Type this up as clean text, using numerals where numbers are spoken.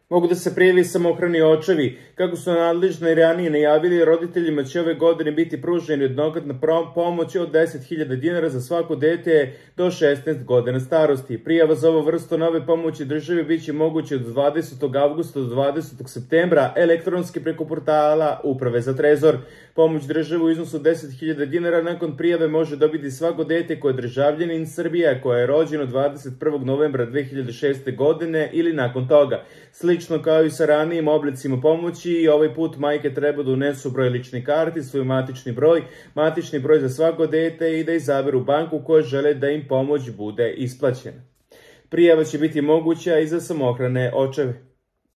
Mogu da se prijavi samohrani očevi. Kako su nadležni ranije najavili, roditeljima će ove godine biti pružena jednokratna pomoć od 10.000 dinara za svako dete do 16 godina starosti. Prijava za ovu vrstu nove pomoći države biće moguće od 20. avgusta do 20. septembra elektronski preko portala Uprave za trezor. Pomoć države u iznosu 10.000 dinara nakon prijave može dobiti svako dete koje je državljanin Srbije, koje je rođeno 21. novembra 2006. godine ili nakon toga. Slično kao i sa ranijim oblicima pomoći, i ovaj put majke treba da unesu broj lične karte, svoj matični broj za svako dete i da izaberu banku koja žele da im pomoć bude isplaćena. Prijava će biti moguća i za samohrane očeve.